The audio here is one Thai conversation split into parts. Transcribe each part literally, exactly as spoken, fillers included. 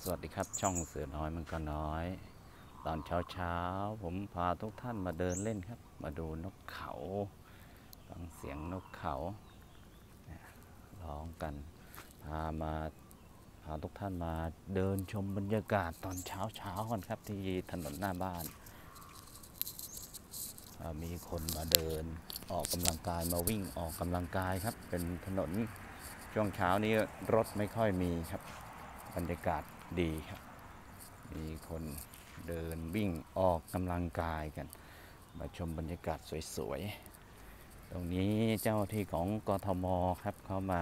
วัสดีครับช่องเสือน้อยมันก็น้อยตอนเช้าเช้าผมพาทุกท่านมาเดินเล่นครับมาดูนกเขาฟังเสียงนกเขาร้องกันพามาพาทุกท่านมาเดินชมบรรยากาศตอนเช้าเช้ากันครับที่ถนนหน้าบ้านมีคนมาเดินออกกำลังกายมาวิ่งออกกำลังกายครับเป็นถนนช่วงเช้านี้รถไม่ค่อยมีครับบรรยากาศดีครับมีคนเดินวิ่งออกกำลังกายกันมาชมบรรยากาศสวยๆตรงนี้เจ้าที่ของกทมครับเขามา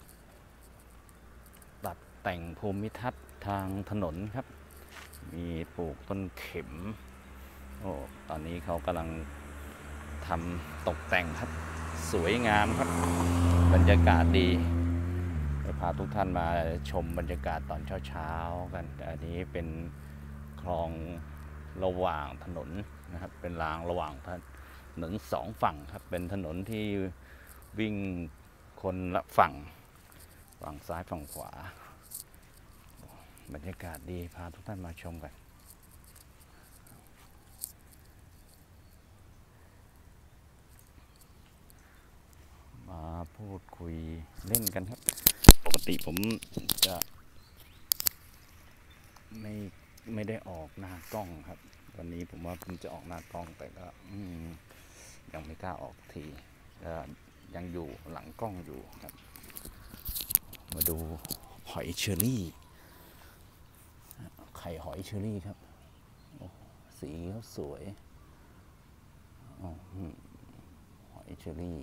ตัดแต่งภูมิทัศน์ทางถนนครับมีปลูกต้นเข็มโอ้ตอนนี้เขากำลังทำตกแต่งครับสวยงามครับบรรยากาศดีพาทุกท่านมาชมบรรยากาศตอนเช้าๆกันอันนี้เป็นคลองระหว่างถนนนะครับเป็นรางระหว่างถนนสองฝั่งครับเป็นถนนที่วิ่งคนละฝั่งฝั่งซ้ายฝั่งขวาบรรยากาศดีพาทุกท่านมาชมกันมาพูดคุยเล่นกันครับปกติผมจะไม่ไม่ได้ออกหน้ากล้องครับวันนี้ผมว่าผมจะออกหน้ากล้องแต่ก็ยังไม่กล้าออกทียังอยู่หลังกล้องอยู่ครับมาดูหอยเชอรี่ไข่หอยเชอรี่ครับสีเขาสวยหอยเชอรี่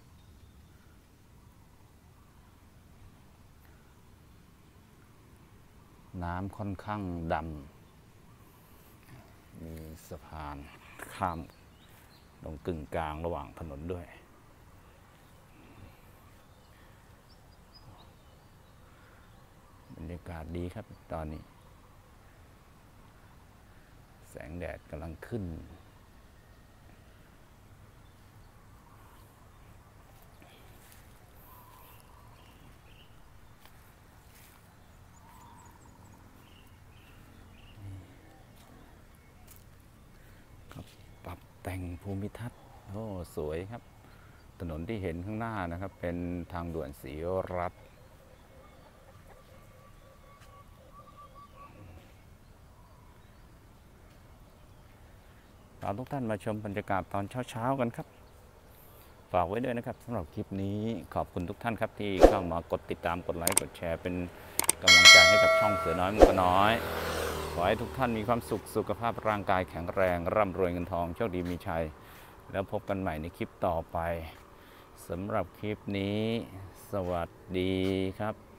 น้ำค่อนข้างดำมีสะพานข้ามตรงกึ่งกลางระหว่างถนนด้วยบรรยากาศดีครับตอนนี้แสงแดดกำลังขึ้นปรับแต่งภูมิทัศน์โอ้สวยครับถนนที่เห็นข้างหน้านะครับเป็นทางด่วนศรีรัตน์เราทุกท่านมาชมบรรยากาศตอนเช้าๆกันครับฝากไว้ด้วยนะครับสำหรับคลิปนี้ขอบคุณทุกท่านครับที่เข้ามากดติดตามกดไลค์กดแชร์เป็นกำลังใจให้กับช่องเสือน้อยมันก็น้อยขอให้ทุกท่านมีความสุขสุขภาพร่างกายแข็งแรงร่ำรวยเงินทองโชคดีมีชัยแล้วพบกันใหม่ในคลิปต่อไปสำหรับคลิปนี้สวัสดีครับ